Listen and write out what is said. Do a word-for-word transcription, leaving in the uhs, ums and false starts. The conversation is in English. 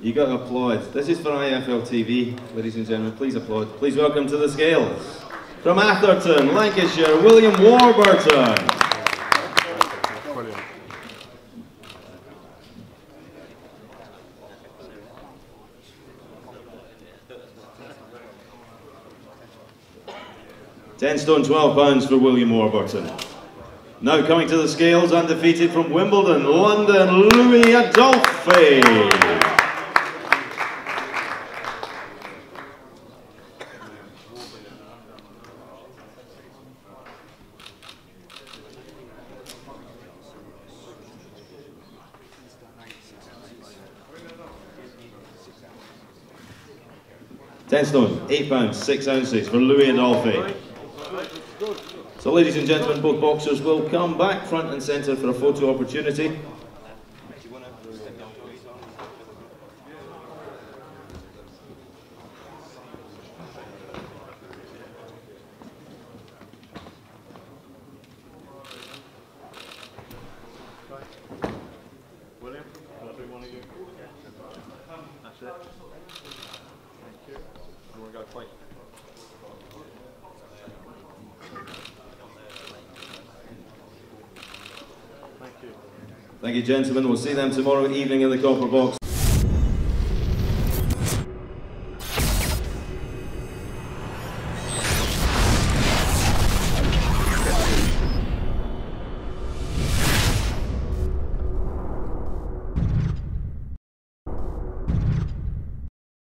You got to applaud. This is for I F L T V, ladies and gentlemen. Please applaud. Please welcome to the scales, from Atherton, Lancashire, William Warburton. ten stone twelve pounds for William Warburton. Now coming to the scales, undefeated from Wimbledon, London, Louis ADOLPHI. ten stone, eight pounds, six ounces for Louis ADOLPHI. So ladies and gentlemen, both boxers will come back front and centre for a photo opportunity. William, I'll do one of you. That's it. Thank you. And we'll go play. Thank you. Thank you, gentlemen. We'll see them tomorrow evening in the Copper Box.